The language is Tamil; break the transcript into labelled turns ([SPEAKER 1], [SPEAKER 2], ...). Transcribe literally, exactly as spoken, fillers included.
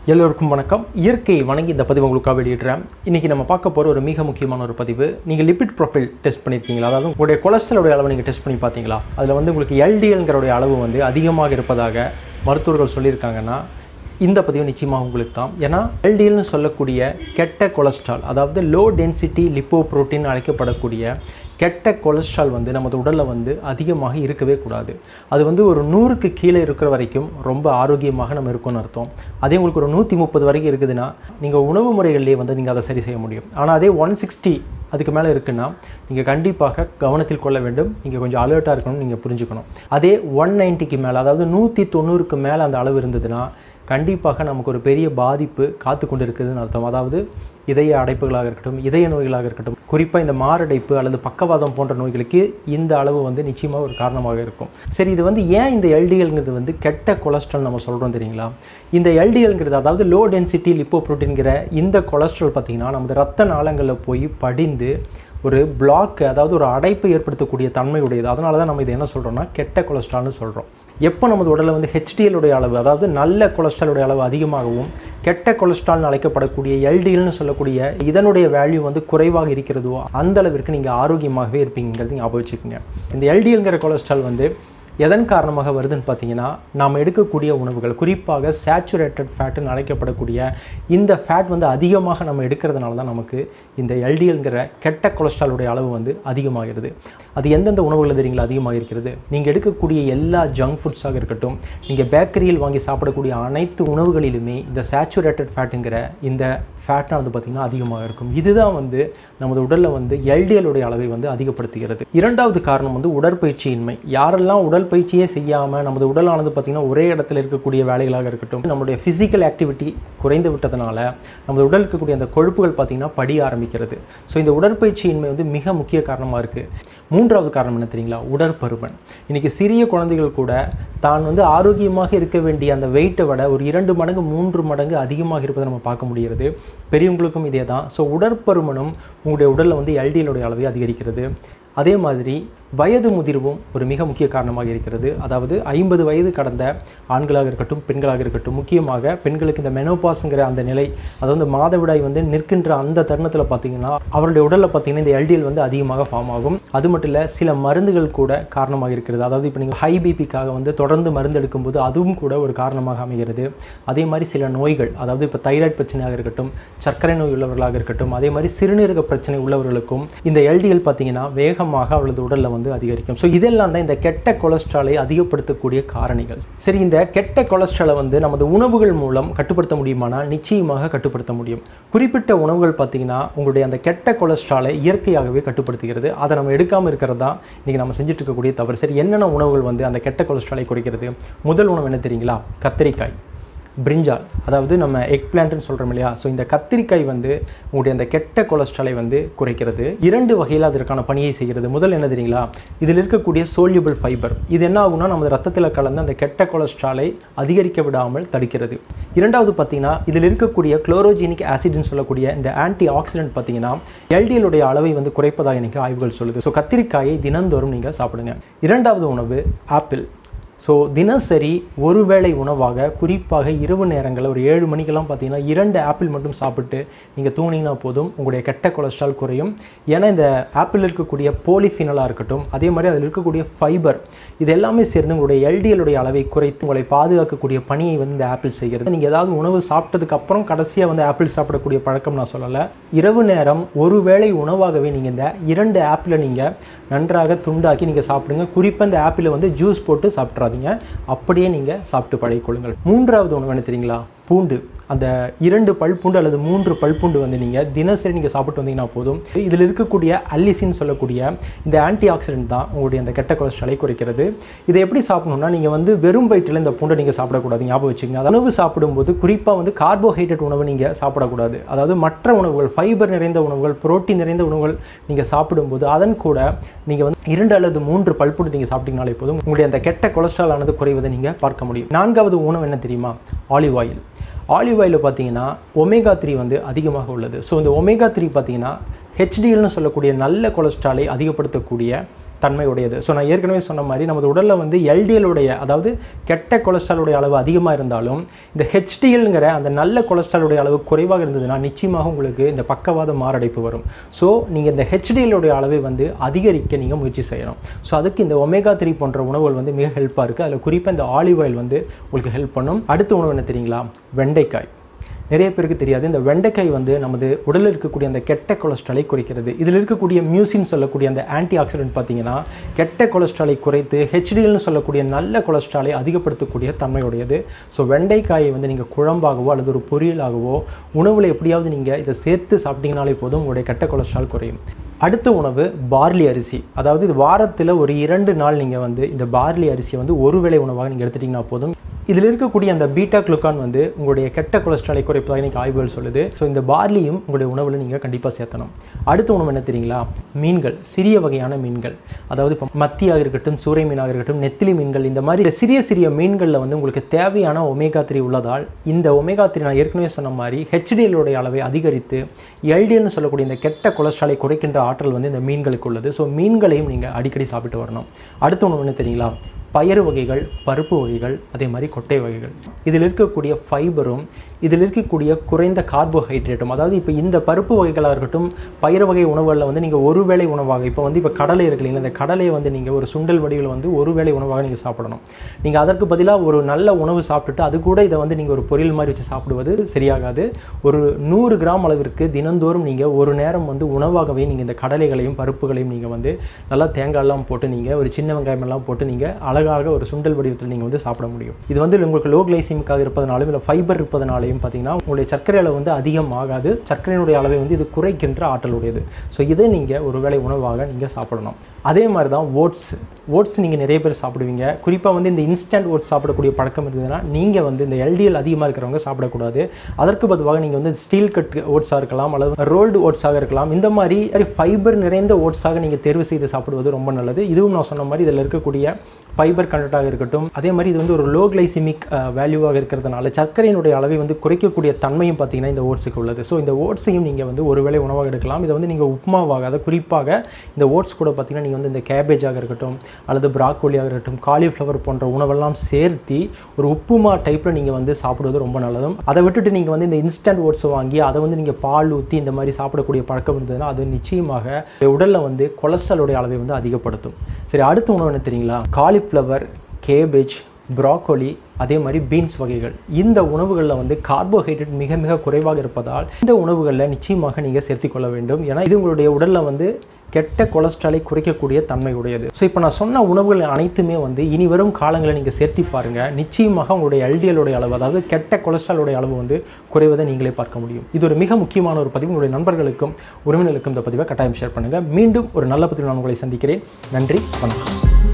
[SPEAKER 1] எல்லோருக்கும் வணக்கம். இயற்கை வணங்கி இந்த பதிவு உங்களுக்காக வெளியிடுறேன். இன்றைக்கி நம்ம பார்க்க போகிற ஒரு மிக முக்கியமான ஒரு பதிவு. நீங்கள் லிபிட் ப்ரொஃபைல் டெஸ்ட் பண்ணியிருக்கீங்களா? அதாவது உங்களுடைய கொலஸ்ட்ராலோடைய அளவு நீங்கள் டெஸ்ட் பண்ணி பார்த்தீங்களா? அதில் வந்து உங்களுக்கு எல்டிஎல்ங்கிறோடைய அளவு வந்து அதிகமாக இருப்பதாக மருத்துவர்கள் சொல்லியிருக்காங்கன்னா இந்த பதிவு நிச்சயமாக உங்களுக்கு தான். ஏன்னா எல்டிஎல்னு சொல்லக்கூடிய கெட்ட கொலஸ்ட்ரால், அதாவது லோ டென்சிட்டி லிப்போப்ரோட்டீன் அழைக்கப்படக்கூடிய கெட்ட கொலஸ்ட்ரால் வந்து நமது உடலில் வந்து அதிகமாக இருக்கவே கூடாது. அது வந்து ஒரு நூறுக்கு கீழே இருக்கிற வரைக்கும் ரொம்ப ஆரோக்கியமாக நம்ம இருக்கோம்னு அர்த்தம். அதே உங்களுக்கு ஒரு நூற்றி முப்பது வரைக்கும் இருக்குதுன்னா நீங்கள் உணவு முறைகள்லேயே வந்து நீங்கள் அதை சரி செய்ய முடியும். ஆனால் அதே ஒன் சிக்ஸ்டி அதுக்கு மேலே இருக்குன்னா நீங்கள் கண்டிப்பாக கவனத்தில் கொள்ள வேண்டும். நீங்கள் கொஞ்சம் அலர்ட்டாக இருக்கணும்னு நீங்கள் புரிஞ்சுக்கணும். அதே ஒன் நைன்ட்டிக்கு மேலே, அதாவது நூற்றி தொண்ணூறுக்கு மேலே அந்த அளவு இருந்ததுன்னா கண்டிப்பாக நமக்கு ஒரு பெரிய பாதிப்பு காத்து கொண்டு இருக்குதுன்னு அர்த்தம். அதாவது இதய அடைப்புகளாக இருக்கட்டும், இதய நோய்களாக இருக்கட்டும், குறிப்பாக இந்த மாரடைப்பு அல்லது பக்கவாதம் போன்ற நோய்களுக்கு இந்த அளவு வந்து நிச்சயமாக ஒரு காரணமாக இருக்கும். சரி, இது வந்து ஏன் இந்த எல்டிஎல்ங்கிறது வந்து கெட்ட கொலஸ்ட்ரால் நம்ம சொல்கிறோம் தெரியுங்களா? இந்த எல்டிஎல்ங்கிறது, அதாவது லோ டென்சிட்டி லிப்போப்ரோட்டீன்கிற இந்த கொலஸ்ட்ரால் பார்த்திங்கன்னா நமது ரத்த நாளங்களில் போய் படிந்து ஒரு பிளாக், அதாவது ஒரு அடைப்பு ஏற்படுத்தக்கூடிய தன்மை உடையது. அதனால தான் நம்ம இது என்ன சொல்கிறோம்னா கெட்ட கொலஸ்ட்ரால்னு சொல்கிறோம். எப்போ நமது உடலில் வந்து ஹெச்டிஎல்லுடைய அளவு, அதாவது நல்ல கொலஸ்ட்ராலுடைய அளவு அதிகமாகவும் கெட்ட கொலஸ்ட்ரால்னு அழைக்கப்படக்கூடிய எல்டிஎல்னு சொல்லக்கூடிய இதனுடைய வேல்யூ வந்து குறைவாக இருக்கிறதோ அந்த அளவிற்கு நீங்கள் ஆரோக்கியமாகவே இருப்பீங்கிறது ஞாபகம் வச்சுக்கோங்க. இந்த எல்டிஎல்ங்கிற கொலஸ்ட்ரால் வந்து எதன் காரணமாக வருதுன்னு பார்த்தீங்கன்னா நாம் எடுக்கக்கூடிய உணவுகள், குறிப்பாக சேச்சுரேட்டட் ஃபேட்டுன்னு அழைக்கப்படக்கூடிய இந்த ஃபேட் வந்து அதிகமாக நம்ம எடுக்கிறதுனால தான் நமக்கு இந்த எல்டிஎல்ங்கிற கெட்ட கொலஸ்ட்ராலுடைய அளவு வந்து அதிகமாகிறது. அது எந்தெந்த உணவுகள் தெரியுங்களா அதிகமாக இருக்கிறது? நீங்கள் எடுக்கக்கூடிய எல்லா ஜங்க் ஃபுட்ஸாக இருக்கட்டும், நீங்கள் பேக்கரியில் வாங்கி சாப்பிடக்கூடிய அனைத்து உணவுகளிலுமே இந்த சேச்சுரேட்டட் ஃபேட்டுங்கிற இந்த ஃபேட்டானது பார்த்திங்கன்னா அதிகமாக இருக்கும். இதுதான் வந்து நமது உடலில் வந்து எல்டிஎல்லுடைய அளவை வந்து அதிகப்படுத்துகிறது. இரண்டாவது காரணம் வந்து உடற்பயிற்சியின்மை. யாரெல்லாம் உடற்பயிற்சியே செய்யாமல் நமது உடலானது பார்த்திங்கன்னா ஒரே இடத்துல இருக்கக்கூடிய வேலைகளாக இருக்கட்டும், நம்மளுடைய ஃபிசிக்கல் ஆக்டிவிட்டி குறைந்து விட்டதுனால நமது உடல் இருக்கக்கூடிய அந்த கொழுப்புகள் பார்த்திங்கன்னா படிய ஆரம்பிக்கிறது. ஸோ இந்த உடற்பயிற்சியின்மை வந்து மிக முக்கிய காரணமாக இருக்குது. மூன்றாவது காரணம் என்ன தெரியுங்களா? உடற்பருமன். இன்றைக்கி சிறிய குழந்தைகள் கூட தான் வந்து ஆரோக்கியமாக இருக்க வேண்டிய அந்த வெயிட்டை விட ஒரு இரண்டு மடங்கு மூன்று மடங்கு அதிகமாக இருப்பதை நம்ம பார்க்க முடிகிறது. பெரியவங்களுக்கும் இதே தான். ஸோ உடற்பருமனும் உங்களுடைய உடலில் வந்து எல்டிஎல்லுடைய அளவை அதிகரிக்கிறது. அதே மாதிரி வயது முதிர்வும் ஒரு மிக முக்கிய காரணமாக இருக்கிறது. அதாவது ஐம்பது வயது கடந்த ஆண்களாக இருக்கட்டும், பெண்களாக இருக்கட்டும், முக்கியமாக பெண்களுக்கு இந்த மெனோபாஸுங்கிற அந்த நிலை, அதாவது மாதவிடாய் வந்து நிற்கின்ற அந்த தருணத்தில் பார்த்திங்கன்னா அவருடைய உடலில் பார்த்திங்கன்னா இந்த எல்டிஎல் வந்து அதிகமாக ஃபார்ம் ஆகும். அது மட்டும் இல்லை, சில மருந்துகள் கூட காரணமாக இருக்கிறது. அதாவது இப்போ நீங்கள் ஹை பிபிக்காக வந்து தொடர்ந்து மருந்து எடுக்கும்போது அதுவும் கூட ஒரு காரணமாக அமைகிறது. அதே மாதிரி சில நோய்கள், அதாவது இப்போ தைராய்டு பிரச்சனையாக இருக்கட்டும், சர்க்கரை நோய் உள்ளவர்களாக இருக்கட்டும், அதே மாதிரி சிறுநீரக பிரச்சனை உள்ளவர்களுக்கும் இந்த எல்டிஎல் பார்த்திங்கன்னா வேகமாக அவளது உடலில் வந்து அதிகரிக்கும். ஸோ இதெல்லாம் தான் இந்த கெட்ட கொலஸ்ட்ராலை அதிகப்படுத்தக்கூடிய காரணிகள். சரி, இந்த கெட்ட கொலஸ்ட்ராலை வந்து நமது உணவுகள் மூலம் கட்டுப்படுத்த முடியுமானா நிச்சயமாக கட்டுப்படுத்த முடியும். குறிப்பிட்ட உணவுகள் பார்த்தீங்கன்னா உங்களுடைய அந்த கெட்ட கொலஸ்ட்ராலை இயற்கையாகவே கட்டுப்படுத்துகிறது. அதை நம்ம எடுக்காமல் இருக்கிறது தான் இன்றைக்கி நம்ம செஞ்சுட்டு இருக்கக்கூடிய தவறு. சரி, என்னென்ன உணவுகள் வந்து அந்த கெட்ட கொலஸ்ட்ராலை குறைக்கிறது? முதல் உணவு என்ன தெரியுங்களா? கத்திரிக்காய், பிரிஞ்சால், அதாவது நம்ம எக் பிளான்ட்னு சொல்கிறோம் இல்லையா? ஸோ இந்த கத்திரிக்காய் வந்து உங்களுடைய அந்த கெட்ட கொலஸ்ட்ராலை வந்து குறைக்கிறது. இரண்டு வகையில் அதற்கான பணியை செய்கிறது. முதல் என்ன தெரியுங்களா? இதில் இருக்கக்கூடிய சோல்யூபிள் ஃபைபர். இது என்ன ஆகும்னா நமது ரத்தத்தில் கலந்து அந்த கெட்ட கொலஸ்ட்ராலை அதிகரிக்க விடாமல் தடுக்கிறது. இரண்டாவது பார்த்தீங்கன்னா இதில் இருக்கக்கூடிய குளோரோஜெனிக் ஆசிட்னு சொல்லக்கூடிய இந்த ஆன்டி ஆக்சிடென்ட் பார்த்தீங்கன்னா எல்டிஎல்லுடைய அளவை வந்து குறைப்பதாக எனக்கு ஆய்வுகள் சொல்லுது. ஸோ கத்திரிக்காயை தினந்தோறும் நீங்கள் சாப்பிடுங்க. இரண்டாவது உணவு ஆப்பிள். ஸோ தினசரி ஒரு வேளை உணவாக, குறிப்பாக இரவு நேரங்களில் ஒரு ஏழு மணிக்கெல்லாம் பார்த்தீங்கன்னா இரண்டு ஆப்பிள் மட்டும் சாப்பிட்டு நீங்கள் தூங்கினீங்கன்னா போதும், உங்களுடைய கெட்ட கொலஸ்ட்ரால் குறையும். ஏன்னா இந்த ஆப்பிள் இருக்கக்கூடிய போலிஃபினலாக இருக்கட்டும், அதே மாதிரி அதில் இருக்கக்கூடிய ஃபைபர், இது எல்லாமே சேர்ந்து உங்களுடைய எல்டிஎல்லுடைய அளவை குறைத்து உங்களை பாதுகாக்கக்கூடிய பணியை வந்து இந்த ஆப்பிள் செய்கிறது. நீங்கள் ஏதாவது உணவு சாப்பிட்டதுக்கு அப்புறம் கடைசியாக வந்து ஆப்பிள் சாப்பிடக்கூடிய பழக்கம் நான் சொல்லலை. இரவு நேரம் ஒரு வேளை உணவாகவே நீங்கள் இந்த இரண்டு ஆப்பிளை நீங்கள் நன்றாக துண்டாக்கி நீங்கள் சாப்பிடுங்க. குறிப்பாக இந்த ஆப்பிளை வந்து ஜூஸ் போட்டு சாப்பிட்றாதீங்க, அப்படியே நீங்கள் சாப்பிட்டு பழகிக்கொள்ளுங்கள். மூன்றாவது உணவு என்ன தெரியுங்களா? பூண்டு. அந்த இரண்டு பல் பூண்டு அல்லது மூன்று பல் பூண்டு வந்து நீங்கள் தினசரி நீங்கள் சாப்பிட்டு வந்தீங்கன்னா போதும். இதில் இருக்கக்கூடிய அல்லிசின்னு சொல்லக்கூடிய இந்த ஆன்டி ஆக்சிடென்ட் தான் உங்களுடைய அந்த கெட்ட கொலஸ்ட்ராலை குறைக்கிறது. இதை எப்படி சாப்பிடணும்னா நீங்கள் வந்து வெறும் வயிற்றில் இந்த பூண்டை நீங்கள் சாப்பிடக்கூடாது, ஞாபகம் வச்சுக்கோங்க. அது உணவு சாப்பிடும்போது குறிப்பாக வந்து கார்போஹைட்ரேட் உணவு நீங்கள் சாப்பிடக்கூடாது. அதாவது மற்ற உணவுகள், ஃபைபர் நிறைந்த உணவுகள், புரோட்டீன் நிறைந்த உணவுகள் நீங்கள் சாப்பிடும்போது அதன் கூட நீங்கள் வந்து இரண்டு அல்லது மூன்று பல் பூண்டு நீங்கள் சாப்பிட்டீங்கனாலே போதும், உங்களுடைய அந்த கெட்ட கொலஸ்ட்ரால் ஆனது குறைவதை நீங்கள் பார்க்க முடியும். நான்காவது உணவு என்ன தெரியுமா? Olive oil. ஆலிவ் ஆயிலில் பார்த்தீங்கன்னா ஒமேகா த்ரீ வந்து அதிகமாக உள்ளது. ஸோ இந்த ஒமேகா த்ரீ பார்த்தீங்கன்னா ஹெச்டிஎல்னு சொல்லக்கூடிய நல்ல கொலஸ்ட்ராலை அதிகப்படுத்தக்கூடிய தன்மையுடையது. ஸோ நான் ஏற்கனவே சொன்ன மாதிரி நமது உடலில் வந்து எல்டிஎலுடைய அதாவது கெட்ட கொலஸ்ட்ராலுடைய அளவு அதிகமாக இருந்தாலும் இந்த ஹெச்டிஎல்ங்கிற அந்த நல்ல கொலஸ்ட்ராலுடைய அளவு குறைவாக இருந்ததுன்னா நிச்சயமாக உங்களுக்கு இந்த பக்கவாத மாரடைப்பு வரும். ஸோ நீங்கள் இந்த ஹெச்டிஎலுடைய அளவை வந்து அதிகரிக்க நீங்கள் முயற்சி செய்யணும். ஸோ அதுக்கு இந்த ஒமேகா த்ரீ போன்ற உணவுகள் வந்து மிக ஹெல்ப்பாக இருக்குது. அதில் குறிப்பாக இந்த ஆலிவ் ஆயில் வந்து உங்களுக்கு ஹெல்ப் பண்ணும். அடுத்த உணவு என்ன தெரியுங்களா? வெண்டைக்காய். நிறைய பேருக்கு தெரியாது, இந்த வெண்டைக்காய் வந்து நமது உடலில் இருக்கக்கூடிய அந்த கெட்ட கொலஸ்ட்ராலை குறைக்கிறது. இதில் இருக்கக்கூடிய மியூசின் சொல்லக்கூடிய அந்த ஆன்டி ஆக்சிடென்ட் பார்த்தீங்கன்னா கெட்ட கொலஸ்ட்ராலை குறைத்து ஹெச்டிஎல்னு சொல்லக்கூடிய நல்ல கொலஸ்ட்ராலை அதிகப்படுத்தக்கூடிய தன்மையுடையது. ஸோ வெண்டைக்காயை வந்து நீங்கள் குழம்பாகவோ அல்லது ஒரு பொரியலாகவோ உணவில் எப்படியாவது நீங்கள் இதை சேர்த்து சாப்பிட்டீங்கனாலே போதும் உங்களுடைய கெட்ட கொலஸ்ட்ரால் குறையும். அடுத்த உணவு பார்லி அரிசி. அதாவது இது வாரத்தில் ஒரு இரண்டு நாள் நீங்கள் வந்து இந்த பார்லி அரிசியை வந்து ஒரு வேளை உணவாக நீங்கள் எடுத்துட்டிங்கன்னா போதும். இதில் இருக்கக்கூடிய அந்த பீட்டா குளுக்கான் வந்து உங்களுடைய கெட்ட கொலஸ்ட்ராலை குறைப்பதாக இன்றைக்கி ஆய்வுகள் சொல்லுது. ஸோ இந்த பார்லியும் உங்களுடைய உணவில் நீங்கள் கண்டிப்பாக சேர்த்தணும். அடுத்த உணவு என்ன தெரியுங்களா? மீன்கள், சிறிய வகையான மீன்கள். அதாவது இப்போ மத்தியாக இருக்கட்டும், சூறை மீனாக இருக்கட்டும், நெத்திலி மீன்கள், இந்த மாதிரி சிறிய சிறிய மீன்களில் வந்து உங்களுக்கு தேவையான ஒமேகா த்ரீ உள்ளதால் இந்த ஒமேகா த்ரீ நான் ஏற்கனவே சொன்ன மாதிரி ஹெச்டிஎலுடைய அளவை அதிகரித்து எல்டிஎல்னு சொல்லக்கூடிய இந்த கெட்ட கொலஸ்ட்ராலை குறைக்கின்ற ஆற்றல் வந்து இந்த மீன்களுக்கு உள்ளது. ஸோ மீன்களையும் நீங்கள் அடிக்கடி சாப்பிட்டு வரணும். அடுத்த உணவு என்ன தெரியுங்களா? பயறு வகைகள், பருப்பு வகைகள், அதே மாதிரி கொட்டை வகைகள். இதில் இருக்கக்கூடிய ஃபைபரும் இதில் இருக்கக்கூடிய குறைந்த கார்போஹைட்ரேட்டும், அதாவது இப்போ இந்த பருப்பு வகைகளாக இருக்கட்டும், பயிறு வகை உணவுகளில் வந்து நீங்கள் ஒரு வேளை உணவாக இப்போ வந்து இப்போ கடலை இருக்கு இல்லைங்களா, இந்த கடலையை வந்து நீங்கள் ஒரு சுண்டல் வடிவில் வந்து ஒரு வேளை உணவாக நீங்கள் சாப்பிடணும். நீங்கள் அதற்கு பதிலாக ஒரு நல்ல உணவு சாப்பிட்டுட்டு அது கூட இதை வந்து நீங்கள் ஒரு பொரியல் மாதிரி வச்சு சாப்பிடுவது சரியாகாது. ஒரு நூறு கிராம் அளவிற்கு தினந்தோறும் நீங்கள் ஒரு நேரம் வந்து உணவாகவே நீங்கள் இந்த கடலைகளையும் பருப்புகளையும் நீங்கள் வந்து நல்லா தேங்காயெல்லாம் போட்டு நீங்கள் ஒரு சின்ன வெங்காயமெல்லாம் போட்டு நீங்கள் அழகாக ஒரு சுண்டல் வடிவத்தில் நீங்கள் வந்து சாப்பிட முடியும். இது வந்து உங்களுக்கு லோ கிளைசிமிக்காக இருப்பதனாலும் இல்லை ஃபைபர் இருப்பதனாலையும் பார்த்தீங்கன்னா உங்களுடைய சர்க்கரை அளவு வந்து அதிகமாகாது. சர்க்கரையினுடைய அளவை வந்து இது குறைக்கின்ற ஆற்றல் உடையது. ஸோ இதை நீங்கள் ஒரு வேளை உணவாக நீங்கள் சாப்பிடணும். அதே மாதிரி தான் ஓட்ஸ். ஓட்ஸ் நீங்கள் நிறைய பேர் சாப்பிடுவீங்க. குறிப்பாக வந்து இந்த இன்ஸ்டன்ட் ஓட்ஸ் சாப்பிடக்கூடிய பழக்கம் இருந்ததுன்னா நீங்கள் வந்து இந்த எல்டிஎல் அதிகமாக இருக்கிறவங்க சாப்பிடக்கூடாது. அதற்கு பொதுவாக நீங்கள் வந்து ஸ்டீல் கட் ஓட்ஸாக இருக்கலாம் அல்லது ரோல்டு ஓட்ஸாக இருக்கலாம். இந்த மாதிரி ஃபைபர் நிறைந்த ஓட்ஸாக நீங்கள் தேர்வு செய்து சாப்பிடுவது ரொம்ப நல்லது. இதுவும் நான் சொன்ன மாதிரி இதில் இருக்கக்கூடிய ஃபைபர் கண்டென்ட்டாக இருக்கட்டும், அதே மாதிரி இது வந்து ஒரு லோ கிளைசிமிக் வேல்யூவாக இருக்கிறதுனால சர்க்கரையினுடைய அளவை வந்து குறைக்கக்கூடிய தன்மையும் பார்த்தீங்கன்னா இந்த ஓட்ஸுக்கு உள்ளது. ஸோ இந்த ஓட்ஸையும் நீங்கள் வந்து ஒருவேளை உணவாக எடுக்கலாம். இதை வந்து நீங்கள் உப்புமாவாக, அதை குறிப்பாக இந்த ஓட்ஸ் கூட பார்த்தீங்கன்னா நீங்கள் வந்து இந்த கேபேஜாக இருக்கட்டும் அல்லது ப்ராக்கோலியாக இருக்கட்டும், காலிஃப்ளவர் போன்ற உணவெல்லாம் சேர்த்து ஒரு உப்புமா டைப்பில் நீங்கள் வந்து சாப்பிடுவது ரொம்ப நல்லதும். அதை விட்டுட்டு நீங்கள் வந்து இந்த இன்ஸ்டன்ட் ஓட்ஸ் வாங்கி அதை வந்து நீங்கள் பால் ஊற்றி இந்த மாதிரி சாப்பிடக்கூடிய பழக்கம் இருந்ததுன்னா அது நிச்சயமாக உடலில் வந்து கொலஸ்ட்ராலுடைய அளவை வந்து அதிகப்படுத்தும். சரி, அடுத்த உணவு என்ன தெரியுங்களா? காலிஃப்ளவர், கேபேஜ், ப்ராக்கோலி, அதே மாதிரி பீன்ஸ் வகைகள். இந்த உணவுகளில் வந்து கார்போஹைட்ரேட் மிக மிக குறைவாக இருப்பதால் இந்த உணவுகளில் நிச்சயமாக நீங்கள் சேர்த்துக்கொள்ள வேண்டும். ஏன்னா இது உங்களுடைய உடலில் வந்து கெட்ட கொலஸ்ட்ராலை குறைக்கக்கூடிய தன்மை உடையது. ஸோ இப்போ நான் சொன்ன உணவுகள் அனைத்துமே வந்து இனி வரும் காலங்களில் நீங்கள் சேர்த்து பாருங்கள். நிச்சயமாக உங்களுடைய எல்டிஎலுடைய அளவு, அதாவது கெட்ட கொலஸ்ட்ராலுடைய அளவு வந்து குறைவதை நீங்களே பார்க்க முடியும். இது ஒரு மிக முக்கியமான ஒரு பதிவு. உங்களுடைய நண்பர்களுக்கும் உறவினர்களுக்கும் இந்த பதிவை கட்டாயம் ஷேர் பண்ணுங்கள். மீண்டும் ஒரு நல்ல பதிவு நான் உங்களை சந்திக்கிறேன். நன்றி, வணக்கம்.